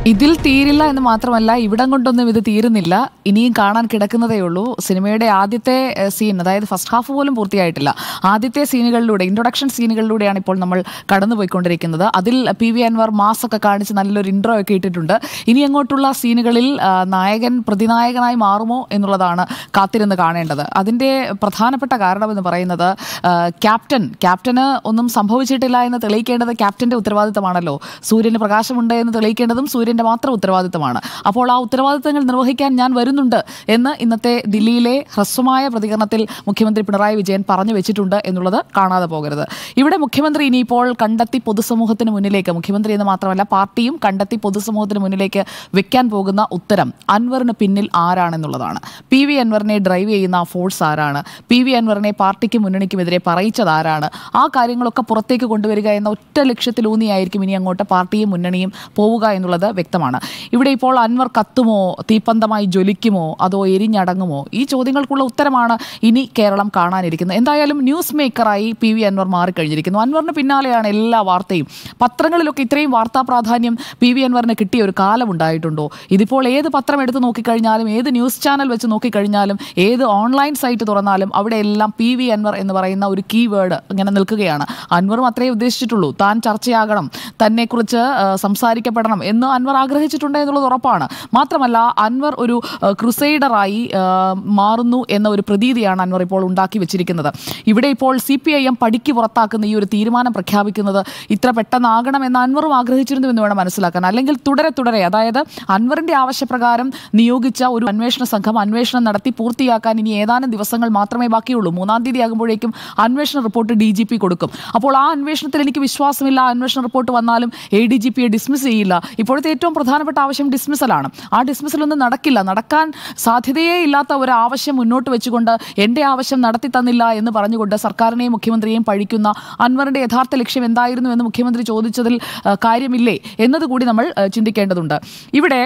ഇതിൽ തീരില്ല എന്ന് മാത്രമല്ല, ഇവിടം കൊണ്ടൊന്നും ഇത് തീരുന്നില്ല. ഇനിയും കാണാൻ കിടക്കുന്നതേ ഉള്ളൂ. സിനിമയുടെ ആദ്യത്തെ സീൻ, അതായത് ഫസ്റ്റ് ഹാഫ് പോലും പൂർത്തിയായിട്ടില്ല. ആദ്യത്തെ സീനുകളിലൂടെ, ഇൻട്രൊഡക്ഷൻ സീനുകളിലൂടെയാണ് ഇപ്പോൾ നമ്മൾ കടന്നുപോയിക്കൊണ്ടിരിക്കുന്നത്. അതിൽ PV അൻവർ മാസൊക്കെ കാണിച്ച് നല്ലൊരു ഇൻട്രോ ഒക്കെ ഇട്ടിട്ടുണ്ട്. ഇനി അങ്ങോട്ടുള്ള സീനുകളിൽ നായകൻ പ്രതിനായകനായി മാറുമോ എന്നുള്ളതാണ് കാത്തിരുന്ന് കാണേണ്ടത്. അതിൻ്റെ പ്രധാനപ്പെട്ട കാരണമെന്ന് പറയുന്നത് ക്യാപ്റ്റന് ഒന്നും സംഭവിച്ചിട്ടില്ല എന്ന് തെളിയിക്കേണ്ടത് ക്യാപ്റ്റൻ്റെ ഉത്തരവാദിത്തമാണല്ലോ. സൂര്യന് പ്രകാശമുണ്ട് എന്ന് തെളിയിക്കേണ്ടതും സൂര്യൻ്റെ മാത്രം ഉത്തരവാദിത്തമാണ്. അപ്പോൾ ആ ഉത്തരവാദിത്തങ്ങൾ നിർവഹിക്കാൻ ഞാൻ വരുന്നുണ്ട് എന്ന് ഇന്നത്തെ ദില്ലിയിലെ ഹ്രസ്വമായ പ്രതികരണത്തിൽ മുഖ്യമന്ത്രി പിണറായി വിജയൻ പറഞ്ഞു വെച്ചിട്ടുണ്ട് എന്നുള്ളത് കാണാതെ പോകരുത്. ഇവിടെ മുഖ്യമന്ത്രി ഇനിയിപ്പോൾ കണ്ടെത്തി പൊതുസമൂഹത്തിന് മുന്നിലേക്ക്, മുഖ്യമന്ത്രി എന്ന് മാത്രമല്ല പാർട്ടിയും കണ്ടെത്തി പൊതുസമൂഹത്തിന് മുന്നിലേക്ക് വെക്കാൻ പോകുന്ന ഉത്തരം അൻവറിന് പിന്നിൽ ആരാണെന്നുള്ളതാണ്. PV അൻവറിനെ ഡ്രൈവ് ചെയ്യുന്ന ഫോഴ്സ് ആരാണ്, PV അൻവറിനെ പാർട്ടിക്കും മുന്നണിക്കുമെതിരെ പറയിച്ചത് ആരാണ്, ആ കാര്യങ്ങളൊക്കെ പുറത്തേക്ക് കൊണ്ടുവരിക എന്ന ഒറ്റ ലക്ഷ്യത്തിലൂന്നിയായിരിക്കും ഇനി അങ്ങോട്ട് പാർട്ടിയും മുന്നണിയും പോവുക എന്നുള്ളത് വ്യക്തമാണ്. ഇവിടെ ഇപ്പോൾ അൻവർ കത്തുമോ, തീപ്പന്തമായി ജ്വലിക്കുമോ, അതോ എരിഞ്ഞടങ്ങുമോ? ഈ ചോദ്യങ്ങൾക്കുള്ള ഉത്തരമാണ് ഇനി കേരളം കാണാനിരിക്കുന്നത്. എന്തായാലും ന്യൂസ് മേക്കറായി PV അൻവർ മാറിക്കഴിഞ്ഞിരിക്കുന്നു. അൻവറിന് പിന്നാലെയാണ് എല്ലാ വാർത്തയും. പത്രങ്ങളിലൊക്കെ ഇത്രയും വാർത്താ പ്രാധാന്യം PV അൻവറിന് കിട്ടിയ ഒരു കാലം ഉണ്ടായിട്ടുണ്ടോ? ഇതിപ്പോൾ ഏത് പത്രം എടുത്ത് നോക്കിക്കഴിഞ്ഞാലും, ഏത് ന്യൂസ് ചാനൽ വെച്ച് നോക്കിക്കഴിഞ്ഞാലും, ഏത് ഓൺലൈൻ സൈറ്റ് തുറന്നാലും അവിടെ എല്ലാം PV അൻവർ എന്ന് പറയുന്ന ഒരു കീവേഡ് ഇങ്ങനെ നിൽക്കുകയാണ്. അൻവറും അത്രേ ഉദ്ദേശിച്ചിട്ടുള്ളൂ. താൻ ചർച്ചയാകണം, തന്നെക്കുറിച്ച് സംസാരിക്കപ്പെടണം എന്ന് അൻവർ ആഗ്രഹിച്ചിട്ടുണ്ട് എന്നുള്ളത് ഉറപ്പാണ്. മാത്രമല്ല അൻവർ ഒരു ക്രുസൈഡറായി മാറുന്നു എന്ന ഒരു പ്രതീതിയാണ് അൻവർ ഇപ്പോൾ ഉണ്ടാക്കി വെച്ചിരിക്കുന്നത്. ഇവിടെ ഇപ്പോൾ CPIM പടിക്ക് പുറത്താക്കുന്ന ഈ ഒരു തീരുമാനം പ്രഖ്യാപിക്കുന്നത് ഇത്ര പെട്ടെന്നാകണമെന്ന് അൻവറും ആഗ്രഹിച്ചിരുന്നു എന്ന് വേണം മനസ്സിലാക്കാൻ. അല്ലെങ്കിൽ തുടരെ അതായത് അൻവറിന്റെ ആവശ്യപ്രകാരം നിയോഗിച്ച ഒരു അന്വേഷണ സംഘം അന്വേഷണം നടത്തി പൂർത്തിയാക്കാൻ ഇനി ഏതാനും ദിവസങ്ങൾ മാത്രമേ ബാക്കിയുള്ളൂ. 3-ാം തീയതി ആകുമ്പോഴേക്കും അന്വേഷണ റിപ്പോർട്ട് DGP കൊടുക്കും. അപ്പോൾ ആ അന്വേഷണത്തിൽ എനിക്ക് വിശ്വാസമില്ല. അന്വേഷണ റിപ്പോർട്ട് വന്നാലും ADGPയെ ഡിസ്മിസ് ചെയ്യില്ല. ഇപ്പോഴത്തെ ഏറ്റവും പ്രധാനപ്പെട്ട ആവശ്യം ഡിസ്മിസലാണ്. ആ ഡിസ്മിസലൊന്നും നടക്കില്ല. നടക്കാൻ സാധ്യതയേ ഇല്ലാത്ത ഒരു ആവശ്യം മുന്നോട്ട് വെച്ചുകൊണ്ട് എൻ്റെ ആവശ്യം നടത്തി തന്നില്ല എന്ന് പറഞ്ഞുകൊണ്ട് സർക്കാരിനെയും മുഖ്യമന്ത്രിയെയും പഴിക്കുന്ന അൻവറിന്റെ യഥാർത്ഥ ലക്ഷ്യം എന്തായിരുന്നു എന്ന് മുഖ്യമന്ത്രി ചോദിച്ചതിൽ കാര്യമില്ലേ എന്നതുകൂടി നമ്മൾ ചിന്തിക്കേണ്ടതുണ്ട്. ഇവിടെ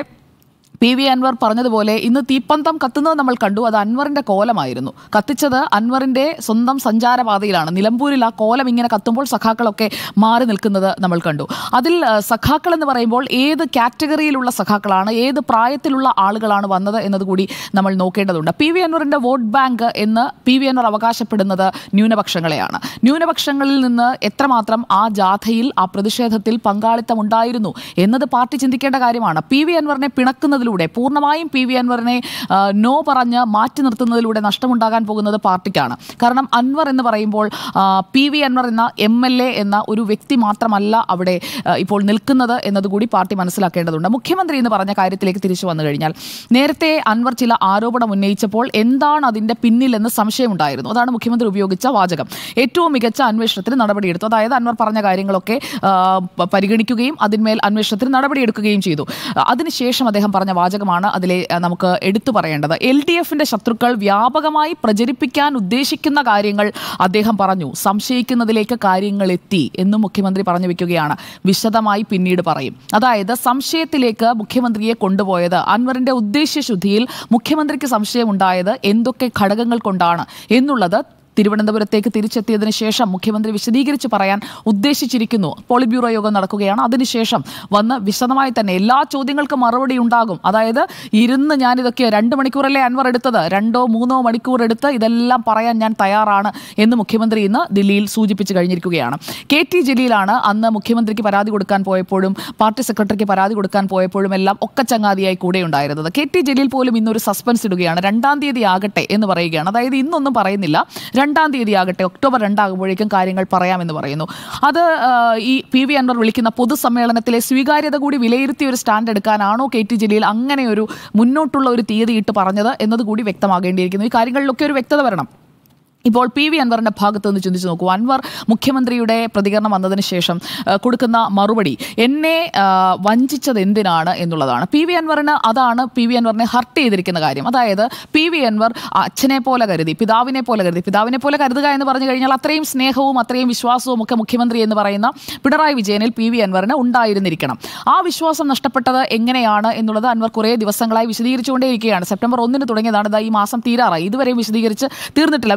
PV അൻവർ പറഞ്ഞതുപോലെ ഇന്ന് തീപ്പന്തം കത്തുന്നത് നമ്മൾ കണ്ടു. അത് അൻവറിന്റെ കോലമായിരുന്നു. കത്തിച്ചത് അൻവറിന്റെ സ്വന്തം സഞ്ചാരപാതയിലാണ്. നിലമ്പൂരിൽ ആ കോലം ഇങ്ങനെ കത്തുമ്പോൾ സഖാക്കളൊക്കെ മാറി നിൽക്കുന്നത് നമ്മൾ കണ്ടു. അതിൽ സഖാക്കൾ എന്ന് പറയുമ്പോൾ ഏത് കാറ്റഗറിയിലുള്ള സഖാക്കളാണ്, ഏത് പ്രായത്തിലുള്ള ആളുകളാണ് വന്നത് എന്നതുകൂടി നമ്മൾ നോക്കേണ്ടതുണ്ട്. PV അൻവറിന്റെ വോട്ട് ബാങ്ക് എന്ന് PV അൻവർ അവകാശപ്പെടുന്നത് ന്യൂനപക്ഷങ്ങളെയാണ്. ന്യൂനപക്ഷങ്ങളിൽ നിന്ന് എത്രമാത്രം ആ ജാഥയിൽ, ആ പ്രതിഷേധത്തിൽ പങ്കാളിത്തം ഉണ്ടായിരുന്നു എന്നത് പാർട്ടി ചിന്തിക്കേണ്ട കാര്യമാണ്. PV അൻവറിനെ പിണക്കുന്നതിൽ പൂർണ്ണമായും PV അൻവറിനെ നോ പറഞ്ഞ് മാറ്റി നിർത്തുന്നതിലൂടെ നഷ്ടമുണ്ടാകാൻ പോകുന്നത് പാർട്ടിക്കാണ്. കാരണം അൻവർ എന്ന് പറയുമ്പോൾ PV അൻവർ എന്ന MLA എന്ന ഒരു വ്യക്തി മാത്രമല്ല അവിടെ ഇപ്പോൾ നിൽക്കുന്നത് എന്നതുകൂടി പാർട്ടി മനസ്സിലാക്കേണ്ടതുണ്ട്. മുഖ്യമന്ത്രി എന്ന് പറഞ്ഞ കാര്യത്തിലേക്ക് തിരിച്ചു വന്നു കഴിഞ്ഞാൽ, നേരത്തെ അൻവർ ചില ആരോപണം ഉന്നയിച്ചപ്പോൾ എന്താണ് അതിൻ്റെ പിന്നിലെന്ന് സംശയമുണ്ടായിരുന്നു. അതാണ് മുഖ്യമന്ത്രി ഉപയോഗിച്ച വാചകം. ഏറ്റവും മികച്ച അന്വേഷണത്തിന് നടപടിയെടുത്തു. അതായത് അൻവർ പറഞ്ഞ കാര്യങ്ങളൊക്കെ പരിഗണിക്കുകയും അതിന്മേൽ അന്വേഷണത്തിന് നടപടിയെടുക്കുകയും ചെയ്തു. അതിനുശേഷം അദ്ദേഹം പറഞ്ഞ വാചകമാണ് അതിലെ നമുക്ക് എടുത്തു പറയേണ്ടത്. LDFന്റെ ശത്രുക്കൾ വ്യാപകമായി പ്രചരിപ്പിക്കാൻ ഉദ്ദേശിക്കുന്ന കാര്യങ്ങൾ അദ്ദേഹം പറഞ്ഞു. സംശയിക്കുന്നതിലേക്ക് കാര്യങ്ങൾ എത്തി എന്നും മുഖ്യമന്ത്രി പറഞ്ഞു വെക്കുകയാണ്. വിശദമായി പിന്നീട് പറയും. അതായത് സംശയത്തിലേക്ക് മുഖ്യമന്ത്രിയെ കൊണ്ടുപോയത്, അൻവറിന്റെ ഉദ്ദേശ്യശുദ്ധിയിൽ മുഖ്യമന്ത്രിക്ക് സംശയമുണ്ടായത് എന്തൊക്കെ ഘടകങ്ങൾ കൊണ്ടാണ് എന്നുള്ളത് തിരുവനന്തപുരത്തേക്ക് തിരിച്ചെത്തിയതിനു ശേഷം മുഖ്യമന്ത്രി വിശദീകരിച്ച് പറയാൻ ഉദ്ദേശിച്ചിരിക്കുന്നു. പോളിറ്റ് ബ്യൂറോ യോഗം നടക്കുകയാണ്. അതിനുശേഷം വന്ന് വിശദമായി തന്നെ എല്ലാ ചോദ്യങ്ങൾക്കും മറുപടി ഉണ്ടാകും. അതായത് ഇരുന്ന് ഞാനിതൊക്കെ 2 മണിക്കൂറല്ലേ അൻവർ എടുത്തത്, 2-3 മണിക്കൂർ എടുത്ത് ഇതെല്ലാം പറയാൻ ഞാൻ തയ്യാറാണ് എന്ന് മുഖ്യമന്ത്രി ഇന്ന് ദില്ലിയിൽ സൂചിപ്പിച്ചു കഴിഞ്ഞിരിക്കുകയാണ്. KT ജലീലാണ് അന്ന് മുഖ്യമന്ത്രിക്ക് പരാതി കൊടുക്കാൻ പോയപ്പോഴും പാർട്ടി സെക്രട്ടറിക്ക് പരാതി കൊടുക്കാൻ പോയപ്പോഴും എല്ലാം ഒക്കെ ചങ്ങാതിയായി കൂടെ ഉണ്ടായിരുന്നത്. KT ജലീൽ പോലും ഇന്നൊരു സസ്പെൻസ് ഇടുകയാണ്. 2-ാം തീയതി ആകട്ടെ എന്ന് പറയുകയാണ്. അതായത് ഇന്നൊന്നും പറയുന്നില്ല, 2-ാം തീയതി ആകട്ടെ, ഒക്ടോബർ 2 ആകുമ്പോഴേക്കും കാര്യങ്ങൾ പറയാമെന്ന് പറയുന്നു. അത് ഈ PV അൻവർ വിളിക്കുന്ന പൊതുസമ്മേളനത്തിലെ സ്വീകാര്യത കൂടി വിലയിരുത്തിയ ഒരു സ്റ്റാൻഡ് എടുക്കാനാണോ KT ജലീൽ അങ്ങനെ ഒരു മുന്നോട്ടുള്ള ഒരു തീയതി ഇട്ട് പറഞ്ഞത് എന്നതുകൂടി വ്യക്തമാകേണ്ടിയിരിക്കുന്നു. ഈ കാര്യങ്ങളിലൊക്കെ ഒരു വ്യക്തത വരണം. ഇപ്പോൾ PV അൻവറിൻ്റെ ഭാഗത്ത് നിന്ന് ചിന്തിച്ച് നോക്കൂ. അൻവർ മുഖ്യമന്ത്രിയുടെ പ്രതികരണം വന്നതിന് ശേഷം കൊടുക്കുന്ന മറുപടി എന്നെ വഞ്ചിച്ചത് എന്തിനാണ് എന്നുള്ളതാണ്. PV അൻവറിന് അതാണ് PV അൻവറിനെ ഹർട്ട് ചെയ്തിരിക്കുന്ന കാര്യം. അതായത് PV അൻവർ അച്ഛനെ പോലെ കരുതി, പിതാവിനെ പോലെ കരുതുക എന്ന് പറഞ്ഞു കഴിഞ്ഞാൽ അത്രയും സ്നേഹവും അത്രയും വിശ്വാസവും ഒക്കെ മുഖ്യമന്ത്രി എന്ന് പറയുന്ന പിണറായി വിജയനിൽ PV അൻവറിന് ഉണ്ടായിരുന്നിരിക്കണം. ആ വിശ്വാസം നഷ്ടപ്പെട്ടത് എങ്ങനെയാണ് എന്നുള്ളത് അൻവർ കുറേ ദിവസങ്ങളായി വിശദീകരിച്ചുകൊണ്ടേയിരിക്കുകയാണ്. സെപ്റ്റംബർ 1 തുടങ്ങിയതാണ്, ഈ മാസം തീരാറായി, ഇതുവരെയും വിശദീകരിച്ച് തീർന്നിട്ടില്ല. വീണ്ടും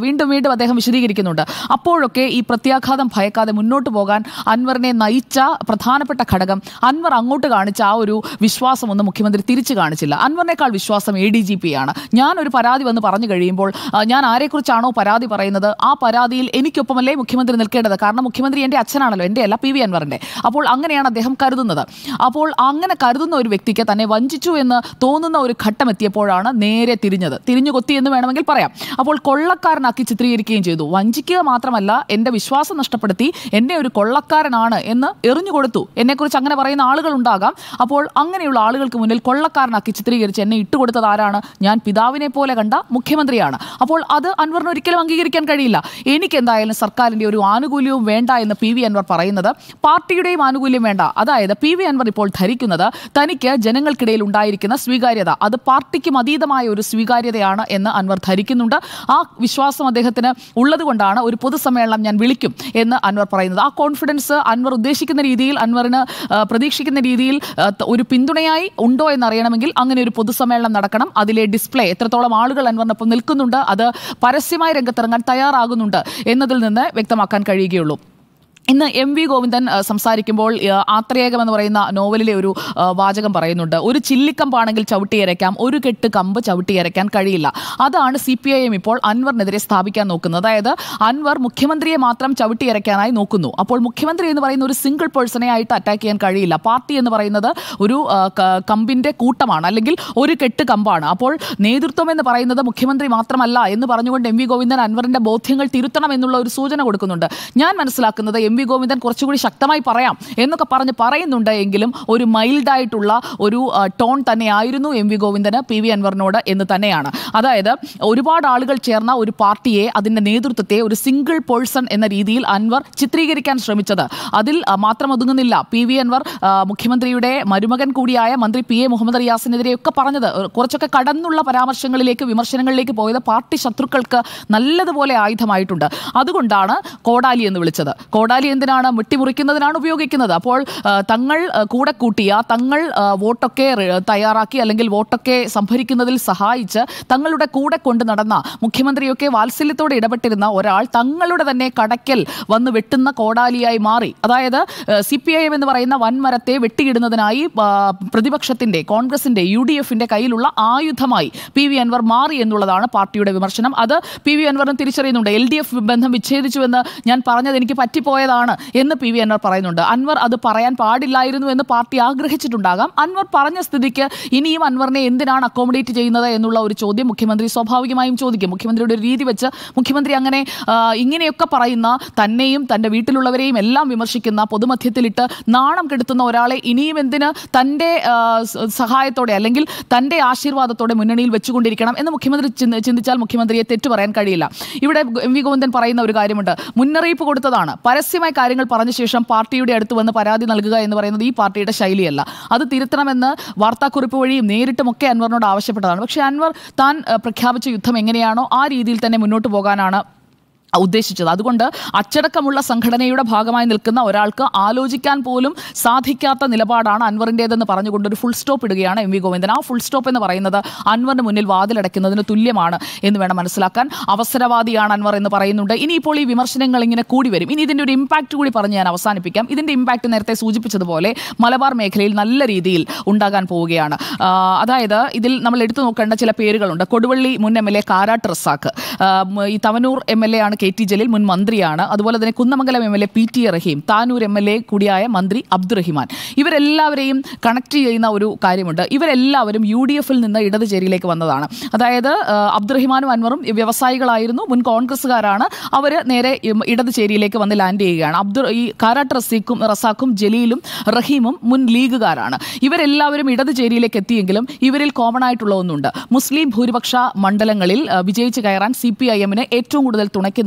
വീണ്ടും അദ്ദേഹം വിശദീകരിക്കുന്നുണ്ട്. അപ്പോഴൊക്കെ ഈ പ്രത്യാഘാതം ഭയക്കാതെ മുന്നോട്ട് പോകാൻ അൻവറിനെ നയിച്ച പ്രധാനപ്പെട്ട ഘടകം അൻവർ അങ്ങോട്ട് കാണിച്ച ആ ഒരു വിശ്വാസമൊന്നും മുഖ്യമന്ത്രി തിരിച്ചു കാണിച്ചില്ല. അൻവറിനേക്കാൾ വിശ്വാസം ADGP ആണ്. ഞാനൊരു പരാതി വന്ന് പറഞ്ഞു കഴിയുമ്പോൾ ഞാൻ ആരെക്കുറിച്ചാണോ പരാതി പറയുന്നത് ആ പരാതിയിൽ എനിക്കൊപ്പമല്ലേ മുഖ്യമന്ത്രി നിൽക്കേണ്ടത്. കാരണം മുഖ്യമന്ത്രി എൻ്റെ അച്ഛനാണല്ലോ, എൻ്റെ അല്ല, PV അൻവറിൻ്റെ. അപ്പോൾ അങ്ങനെയാണ് അദ്ദേഹം കരുതുന്നത്. അപ്പോൾ അങ്ങനെ കരുതുന്ന ഒരു വ്യക്തിക്ക് തന്നെ വഞ്ചിച്ചു എന്ന് തോന്നുന്ന ഒരു ഘട്ടം എത്തിയപ്പോഴാണ് നേരെ തിരിഞ്ഞുകൊത്തി എന്ന് വേണമെങ്കിൽ പറയാം. അപ്പോൾ കൊള്ളക്കാരനാക്കി ചിത്രീകരിക്കുകയും ചെയ്തു. വഞ്ചിക്കുക മാത്രമല്ല, എൻ്റെ വിശ്വാസം നഷ്ടപ്പെടുത്തി, എന്നെ ഒരു കൊള്ളക്കാരനാണ് എന്ന് എറിഞ്ഞുകൊടുത്തു. എന്നെക്കുറിച്ച് അങ്ങനെ പറയുന്ന ആളുകൾ ഉണ്ടാകാം. അപ്പോൾ അങ്ങനെയുള്ള ആളുകൾക്ക് മുന്നിൽ കൊള്ളക്കാരനാക്കി ചിത്രീകരിച്ച് എന്നെ ഇട്ടുകൊടുത്തത് ആരാണ്? ഞാൻ പിതാവിനെ പോലെ കണ്ട മുഖ്യമന്ത്രിയാണ്. അപ്പോൾ അത് അൻവറിന് ഒരിക്കലും അംഗീകരിക്കാൻ കഴിയില്ല. എനിക്ക് എന്തായാലും സർക്കാരിൻ്റെ ഒരു ആനുകൂല്യവും വേണ്ട എന്ന് PV അൻവർ പറയുന്നത് പാർട്ടിയുടെയും ആനുകൂല്യം വേണ്ട. അതായത് PV അൻവർ ഇപ്പോൾ ധരിക്കുന്നത് തനിക്ക് ജനങ്ങൾക്കിടയിൽ ഉണ്ടായിരിക്കുന്ന സ്വീകാര്യത അത് പാർട്ടിക്കും അതീതമായ ഒരു സ്വീകാര്യതയാണ് എന്ന് അൻവർ ധരിക്കുന്നുണ്ട്. ആ വിശ്വാസം അദ്ദേഹത്തിന് ഉള്ളത് കൊണ്ടാണ് ഒരു പൊതുസമ്മേളനം ഞാൻ വിളിക്കും എന്ന് അൻവർ പറയുന്നത്. ആ കോൺഫിഡൻസ് അൻവർ ഉദ്ദേശിക്കുന്ന രീതിയിൽ, അൻവറിന് പ്രതീക്ഷിക്കുന്ന രീതിയിൽ ഒരു പിന്തുണയായി ഉണ്ടോ എന്നറിയണമെങ്കിൽ അങ്ങനെ ഒരു പൊതുസമ്മേളനം നടക്കണം. അതിലെ ഡിസ്പ്ലേ എത്രത്തോളം ആളുകൾ അൻവറിനൊപ്പം നിൽക്കുന്നുണ്ട്, അത് പരസ്യമായി രംഗത്തിറങ്ങാൻ തയ്യാറാകുന്നുണ്ട് എന്നതിൽ നിന്ന് വ്യക്തമാക്കാൻ കഴിയുകയുള്ളൂ. ഇന്ന് MV ഗോവിന്ദൻ സംസാരിക്കുമ്പോൾ ആത്രേയകം എന്ന് പറയുന്ന നോവലിലെ ഒരു വാചകം പറയുന്നുണ്ട്. ഒരു ചില്ലിക്കമ്പാണെങ്കിൽ ചവിട്ടിയരയ്ക്കാം, ഒരു കെട്ട് കമ്പ് ചവിട്ടിയരയ്ക്കാൻ കഴിയില്ല. അതാണ് CPIM ഇപ്പോൾ അൻവറിനെതിരെ സ്ഥാപിക്കാൻ നോക്കുന്നത്. അതായത് അൻവർ മുഖ്യമന്ത്രിയെ മാത്രം ചവിട്ടിയരയ്ക്കാനായി നോക്കുന്നു. അപ്പോൾ മുഖ്യമന്ത്രി എന്ന് പറയുന്ന ഒരു സിംഗിൾ പേഴ്സണെ ആയിട്ട് അറ്റാക്ക് ചെയ്യാൻ കഴിയില്ല. പാർട്ടി എന്ന് പറയുന്നത് ഒരു കമ്പിൻ്റെ കൂട്ടമാണ്, അല്ലെങ്കിൽ ഒരു കെട്ട് കമ്പാണ്. അപ്പോൾ നേതൃത്വം എന്ന് പറയുന്നത് മുഖ്യമന്ത്രി മാത്രമല്ല എന്ന് പറഞ്ഞുകൊണ്ട് MV ഗോവിന്ദൻ അൻവറിൻ്റെ ബോധ്യങ്ങൾ തിരുത്തണം എന്നുള്ള ഒരു സൂചന കൊടുക്കുന്നുണ്ട്. ഞാൻ മനസ്സിലാക്കുന്നത് MV ഗോവിന്ദൻ കുറച്ചുകൂടി ശക്തമായി പറയാം എന്നൊക്കെ പറയുന്നുണ്ട്. എങ്കിലും ഒരു മൈൽഡായിട്ടുള്ള ഒരു ടോൺ തന്നെയായിരുന്നു MV ഗോവിന്ദന് PV അൻവറിനോട് എന്ന് തന്നെയാണ്. അതായത് ഒരുപാട് ആളുകൾ ചേർന്ന ഒരു പാർട്ടിയെ, അതിൻ്റെ നേതൃത്വത്തെ ഒരു സിംഗിൾ പേഴ്സൺ എന്ന രീതിയിൽ അൻവർ ചിത്രീകരിക്കാൻ ശ്രമിച്ചത് അതിൽ മാത്രം ഒതുങ്ങുന്നില്ല. PV അൻവർ മുഖ്യമന്ത്രിയുടെ മരുമകൻ കൂടിയായ മന്ത്രി PA മുഹമ്മദ് റിയാസിനെതിരെയൊക്കെ പറഞ്ഞത് കുറച്ചൊക്കെ കടന്നുള്ള പരാമർശങ്ങളിലേക്ക്, വിമർശനങ്ങളിലേക്ക് പോയത് പാർട്ടി ശത്രുക്കൾക്ക് നല്ലതുപോലെ ആയുധമായിട്ടുണ്ട്. അതുകൊണ്ടാണ് കോടാലി എന്ന് വിളിച്ചത്. കോടാലി എന്തിനാണ്? വെട്ടിമുറിക്കുന്നതിനാണ് ഉപയോഗിക്കുന്നത്. അപ്പോൾ തങ്ങൾ കൂടെ കൂട്ടിയ, തങ്ങൾ വോട്ടൊക്കെ തയ്യാറാക്കി അല്ലെങ്കിൽ വോട്ടൊക്കെ സംഭരിക്കുന്നതിൽ സഹായിച്ച് തങ്ങളുടെ കൂടെ കൊണ്ട് നടന്ന, മുഖ്യമന്ത്രിയൊക്കെ വാത്സല്യത്തോടെ ഇടപെട്ടിരുന്ന ഒരാൾ തങ്ങളുടെ തന്നെ കടയ്ക്കൽ വന്ന് വെട്ടുന്ന കോടാലിയായി മാറി. അതായത് CPIM എന്ന് പറയുന്ന വൻമരത്തെ വെട്ടിയിടുന്നതിനായി പ്രതിപക്ഷത്തിൻ്റെ, കോൺഗ്രസിൻ്റെ, UDFിൻ്റെ കയ്യിലുള്ള ആയുധമായി PV അൻവർ മാറി എന്നുള്ളതാണ് പാർട്ടിയുടെ വിമർശനം. അത് PV അൻവറിന് തിരിച്ചറിയുന്നുണ്ട്. LDF ബന്ധം വിച്ഛേദിച്ചുവെന്ന് ഞാൻ പറഞ്ഞത് എനിക്ക് പറ്റിപ്പോയതാണ് എന്ന് PV അൻവർ പറയുന്നുണ്ട്. അൻവർ അത് പറയാൻ പാടില്ലായിരുന്നു എന്ന് പാർട്ടി ആഗ്രഹിച്ചിട്ടുണ്ടാകാം. അൻവർ പറഞ്ഞ സ്ഥിതിക്ക് ഇനിയും അൻവറിനെ എന്തിനാണ് അക്കോമഡേറ്റ് ചെയ്യുന്നത് എന്നുള്ള ഒരു ചോദ്യം മുഖ്യമന്ത്രി സ്വാഭാവികമായും ചോദിക്കും. മുഖ്യമന്ത്രിയുടെ ഒരു രീതി വെച്ച് മുഖ്യമന്ത്രി അങ്ങനെ ഇങ്ങനെയൊക്കെ പറയുന്ന, തന്നെയും തൻ്റെ വീട്ടിലുള്ളവരെയും എല്ലാം വിമർശിക്കുന്ന, പൊതുമധ്യത്തിലിട്ട് നാണം കെടുത്തുന്ന ഒരാളെ ഇനിയും എന്തിന് തൻ്റെ സഹായത്തോടെ അല്ലെങ്കിൽ തൻ്റെ ആശീർവാദത്തോടെ മുന്നണിയിൽ വെച്ചുകൊണ്ടിരിക്കണം എന്ന് മുഖ്യമന്ത്രി ചിന്തിച്ചാൽ മുഖ്യമന്ത്രിയെ തെറ്റു പറയാൻ കഴിയില്ല. ഇവിടെ MV ഗോവിന്ദൻ പറയുന്ന ഒരു കാര്യമുണ്ട്. മുന്നറിയിപ്പ് കൊടുത്തതാണ്. പരസ്യമായി കാര്യങ്ങൾ പറഞ്ഞ ശേഷം പാർട്ടിയുടെ അടുത്ത് വന്ന് പരാതി നൽകുക എന്ന് പറയുന്നത് ഈ പാർട്ടിയുടെ ശൈലിയല്ല. അത് തിരുത്തണമെന്ന് വാർത്താക്കുറിപ്പ് വഴിയും നേരിട്ടുമൊക്കെ അൻവറിനോട് ആവശ്യപ്പെട്ടതാണ്. പക്ഷേ അൻവർ താൻ പ്രഖ്യാപിച്ച യുദ്ധം എങ്ങനെയാണോ ആ രീതിയിൽ തന്നെ മുന്നോട്ട് പോകാനാണ് ഉദ്ദേശിച്ചത്. അതുകൊണ്ട് അച്ചടക്കമുള്ള സംഘടനയുടെ ഭാഗമായി നിൽക്കുന്ന ഒരാൾക്ക് ആലോചിക്കാൻ പോലും സാധിക്കാത്ത നിലപാടാണ് അൻവറിൻ്റേതെന്ന് പറഞ്ഞുകൊണ്ട് ഒരു ഫുൾ സ്റ്റോപ്പ് ഇടുകയാണ് MV ഗോവിന്ദൻ. ആ ഫുൾ സ്റ്റോപ്പ് എന്ന് പറയുന്നത് അൻവറിന് മുന്നിൽ വാതിലടയ്ക്കുന്നതിന് തുല്യമാണ് എന്ന് വേണം മനസ്സിലാക്കാൻ. അവസരവാദിയാണ് അൻവർ എന്ന് പറയുന്നുണ്ട്. ഇനിയിപ്പോൾ ഈ വിമർശനങ്ങൾ ഇങ്ങനെ കൂടി വരും. ഇനി ഇതിൻ്റെ ഒരു ഇമ്പാക്റ്റ് കൂടി പറഞ്ഞ് ഞാൻ അവസാനിപ്പിക്കാം. ഇതിൻ്റെ ഇമ്പാക്റ്റ് നേരത്തെ സൂചിപ്പിച്ചതുപോലെ മലബാർ മേഖലയിൽ നല്ല രീതിയിൽ ഉണ്ടാകാൻ പോവുകയാണ്. അതായത് ഇതിൽ നമ്മൾ എടുത്തു നോക്കേണ്ട ചില പേരുകളുണ്ട്. കൊടുവള്ളി മുൻ MLA കാരാട്ട് റസാഖ്, ഈ തവനൂർ MLA ആണ് KT ജലീൽ, മുൻ മന്ത്രിയാണ്. അതുപോലെ തന്നെ കുന്നമംഗലം MLA PT റഹീം, താനൂർ MLA കൂടിയായ മന്ത്രി അബ്ദുറഹിമാൻ, ഇവരെല്ലാവരെയും കണക്ട് ചെയ്യുന്ന ഒരു കാര്യമുണ്ട്. ഇവരെല്ലാവരും UDFിൽ നിന്ന് ഇടത് ചേരിയിലേക്ക് വന്നതാണ്. അതായത് അബ്ദുറഹിമാനും അൻവറും വ്യവസായികളായിരുന്നു, മുൻ കോൺഗ്രസ്സുകാരാണ്. അവർ നേരെ ഇടത് ചേരിയിലേക്ക് വന്ന് ലാൻഡ് ചെയ്യുകയാണ്. ഈ കാരാട്ട് റസാഖും ജലീലും റഹീമും മുൻ ലീഗുകാരാണ്. ഇവരെല്ലാവരും ഇടത് ചേരിയിലേക്ക് എത്തിയെങ്കിലും ഇവരിൽ കോമൺ ആയിട്ടുള്ള ഒന്നുണ്ട്. മുസ്ലിം ഭൂരിപക്ഷ മണ്ഡലങ്ങളിൽ വിജയിച്ച് കയറാൻ CPIMന് ഏറ്റവും കൂടുതൽ തുണയ്ക്കുന്ന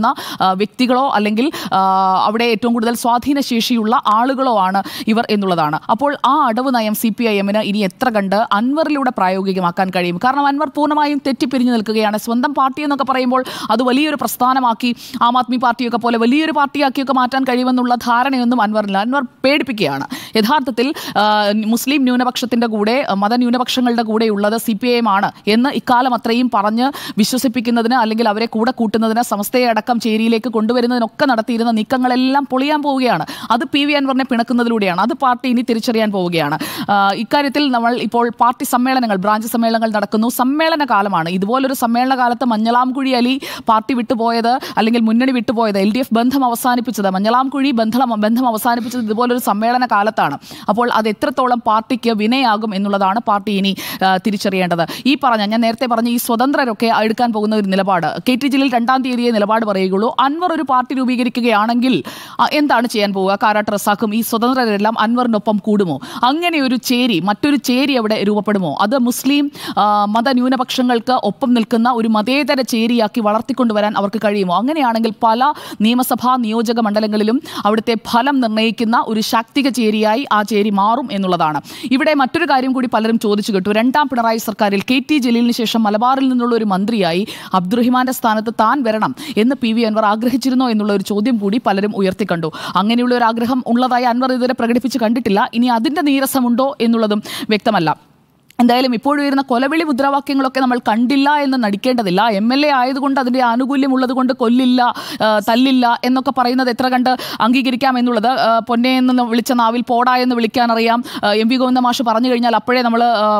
ചെയ്യാവുന്ന വ്യക്തികളോ അല്ലെങ്കിൽ അവിടെ ഏറ്റവും കൂടുതൽ സ്വാധീന ശേഷിയുള്ള ആളുകളോ ആണ് ഇവർ എന്നുള്ളതാണ്. അപ്പോൾ ആ അടവ് നയം CPIM-ന് ഇനി എത്ര കണ്ട് അൻവറിലൂടെ പ്രായോഗികമാക്കാൻ കഴിയും? കാരണം അൻവർ പൂർണ്ണമായും തെറ്റിപ്പിരിഞ്ഞു നിൽക്കുകയാണ്. സ്വന്തം പാർട്ടി എന്നൊക്കെ പറയുമ്പോൾ അത് വലിയൊരു പ്രസ്ഥാനമാക്കി ആം ആദ്മി പാർട്ടിയൊക്കെ പോലെ വലിയൊരു പാർട്ടിയാക്കിയൊക്കെ മാറ്റാൻ കഴിയുമെന്നുള്ള ധാരണയൊന്നും അൻവറില്ല. അൻവർ പേടിപ്പിക്കുകയാണ്. യഥാർത്ഥത്തിൽ മുസ്ലിം ന്യൂനപക്ഷത്തിൻ്റെ കൂടെ മതന്യൂനപക്ഷങ്ങളുടെ കൂടെയുള്ളത് CPIM ആണ് എന്ന് ഇക്കാലം അത്രയും പറഞ്ഞ് വിശ്വസിപ്പിക്കുന്നതിന് അല്ലെങ്കിൽ അവരെ കൂടെ കൂട്ടുന്നതിന് സമസ്തയെ അടക്കം ചേരിയിലേക്ക് കൊണ്ടുവരുന്നതിനൊക്കെ നടത്തിയിരുന്ന നീക്കങ്ങളെല്ലാം പൊളിയാൻ പോവുകയാണ്. അത് PV അൻവറിനെ പിണക്കുന്നതിലൂടെയാണ്. അത് പാർട്ടി ഇനി തിരിച്ചറിയാൻ പോവുകയാണ്. ഇക്കാര്യത്തിൽ നമ്മൾ ഇപ്പോൾ പാർട്ടി സമ്മേളനങ്ങൾ, ബ്രാഞ്ച് സമ്മേളനങ്ങൾ നടക്കുന്നു. സമ്മേളന കാലമാണ്. ഇതുപോലൊരു സമ്മേളന കാലത്ത് മഞ്ഞളാംകുഴി അലി പാർട്ടി വിട്ടുപോയത് അല്ലെങ്കിൽ മുന്നണി വിട്ടുപോയത്, LDF ബന്ധം അവസാനിപ്പിച്ചത്, മഞ്ഞളാംകുഴി ബന്ധം അവസാനിപ്പിച്ചത് ഇതുപോലൊരു സമ്മേളന കാലത്താണ്. അപ്പോൾ അത് എത്രത്തോളം പാർട്ടിക്ക് വിനയാകും എന്നുള്ളതാണ് പാർട്ടി ഇനി തിരിച്ചറിയേണ്ടത്. ഞാൻ നേരത്തെ പറഞ്ഞ ഈ സ്വതന്ത്രരൊക്കെ എടുക്കാൻ പോകുന്ന ഒരു നിലപാട്, KT ജലീൽ 2-ാം തീയതിയെ നിലപാട് പറയുകയുള്ളൂ. അൻവർ ഒരു പാർട്ടി രൂപീകരിക്കുകയാണെങ്കിൽ എന്താണ് ചെയ്യാൻ പോവുക? കാരാട്ട് റസാഖും ഈ സ്വതന്ത്രരെല്ലാം അൻവറിനൊപ്പം കൂടുമോ? അങ്ങനെ ഒരു ചേരി, മറ്റൊരു ചേരി അവിടെ രൂപപ്പെടുമോ? അത് മുസ്ലിം മതന്യൂനപക്ഷങ്ങൾക്ക് ഒപ്പം നിൽക്കുന്ന ഒരു മതേതര ചേരിയാക്കി വളർത്തിക്കൊണ്ടുവരാൻ അവർക്ക് കഴിയുമോ? അങ്ങനെയാണെങ്കിൽ പല നിയമസഭാ നിയോജക മണ്ഡലങ്ങളിലും അവിടുത്തെ ഫലം നിർണ്ണയിക്കുന്ന ഒരു ശാക്തിക ചേരിയായി ആ ചേരി മാറും എന്നുള്ളതാണ്. ഇവിടെ മറ്റൊരു കാര്യം കൂടി പലരും ചോദിച്ചു കേട്ടു. 2-ാം പിണറായി സർക്കാരിൽ KT ജലീലിന് ശേഷം മലബാറിൽ നിന്നുള്ള ഒരു മന്ത്രിയായി അബ്ദുറഹിമാന്റെ സ്ഥാനത്ത് താൻ വരണം എന്ന് PV അൻവർ ആഗ്രഹിച്ചിരുന്നോ എന്നുള്ള ഒരു ചോദ്യം കൂടി പലരും ഉയർത്തിക്കണ്ടു. അങ്ങനെയുള്ള ഒരു ആഗ്രഹം ഉള്ളതായി അൻവർ ഇതുവരെ പ്രകടിപ്പിച്ച് കണ്ടിട്ടില്ല. ഇനി അതിന്റെ നീരസമുണ്ടോ എന്നുള്ളതും വ്യക്തമല്ല. എന്തായാലും ഇപ്പോഴും വരുന്ന കൊലവിളി മുദ്രാവാക്യങ്ങളൊക്കെ നമ്മൾ കണ്ടില്ല എന്ന് നടിക്കേണ്ടതില്ല. MLA ആയതുകൊണ്ട് അതിൻ്റെ ആനുകൂല്യം ഉള്ളത് കൊണ്ട് കൊല്ലില്ല, തല്ലില്ല എന്നൊക്കെ പറയുന്നത് എത്ര കണ്ട് അംഗീകരിക്കാം എന്നുള്ളത്. പൊന്നെ എന്ന് വിളിച്ച നാവിൽ പോടാ എന്ന് വിളിക്കാനറിയാം. MV ഗോവിന്ദ മാഷ് പറഞ്ഞു കഴിഞ്ഞാൽ അപ്പോഴേ നമ്മൾ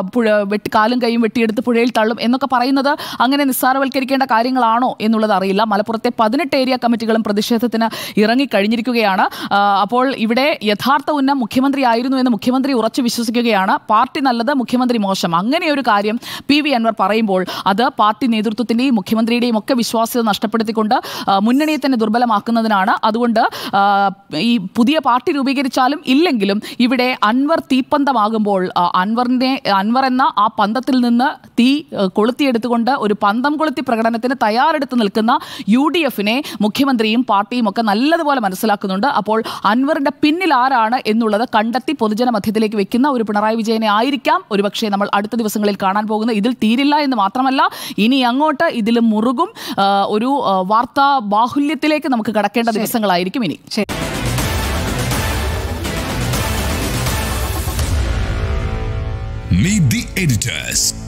കാലും കൈയും വെട്ടിയെടുത്ത് പുഴയിൽ തള്ളും എന്നൊക്കെ പറയുന്നത് അങ്ങനെ നിസ്സാരവൽക്കരിക്കേണ്ട കാര്യങ്ങളാണോ എന്നുള്ളത് അറിയില്ല. മലപ്പുറത്തെ 18 ഏരിയ കമ്മിറ്റികളും പ്രതിഷേധത്തിന് ഇറങ്ങിക്കഴിഞ്ഞിരിക്കുകയാണ്. അപ്പോൾ ഇവിടെ യഥാർത്ഥ ഉന്നം മുഖ്യമന്ത്രി ആയിരുന്നു എന്ന് മുഖ്യമന്ത്രി ഉറച്ചു വിശ്വസിക്കുകയാണ്. പാർട്ടി നല്ലത്, മുഖ്യമന്ത്രി മോശം, അങ്ങനെ ഒരു കാര്യം PV അൻവർ പറയുമ്പോൾ അത് പാർട്ടി നേതൃത്വത്തിന്റെയും മുഖ്യമന്ത്രിയുടെയും ഒക്കെ വിശ്വാസ്യത നഷ്ടപ്പെടുത്തിക്കൊണ്ട് മുന്നണിയെ തന്നെ ദുർബലമാക്കുന്നതിനാണ്. അതുകൊണ്ട് ഈ പുതിയ പാർട്ടി രൂപീകരിച്ചാലും ഇല്ലെങ്കിലും ഇവിടെ അൻവർ തീപ്പന്തമാകുമ്പോൾ അൻവർ എന്ന ആ പന്തത്തിൽ നിന്ന് തീ കൊളുത്തിയെടുത്തുകൊണ്ട് ഒരു പന്തം കൊളുത്തി പ്രകടനത്തിന് തയ്യാറെടുത്ത് നിൽക്കുന്ന UDF-നെ മുഖ്യമന്ത്രിയും പാർട്ടിയും ഒക്കെ നല്ലതുപോലെ മനസ്സിലാക്കുന്നുണ്ട്. അപ്പോൾ അൻവറിന്റെ പിന്നിൽ ആരാണ് എന്നുള്ളത് കണ്ടെത്തി പൊതുജന മധ്യത്തിലേക്ക് വെക്കുന്ന ഒരു പിണറായി വിജയനെ ആയിരിക്കാം ഒരുപക്ഷെ നമ്മൾ അടുത്ത ദിവസങ്ങളിൽ കാണാൻ പോകുന്നത്. ഇതിൽ തീരില്ല എന്ന് മാത്രമല്ല, ഇനി അങ്ങോട്ട് ഇതിലും മുറുകും ഒരു വാർത്താ ബാഹുല്യത്തിലേക്ക് നമുക്ക് കടക്കേണ്ട ദിവസങ്ങളായിരിക്കും ഇനി. Meet the editors.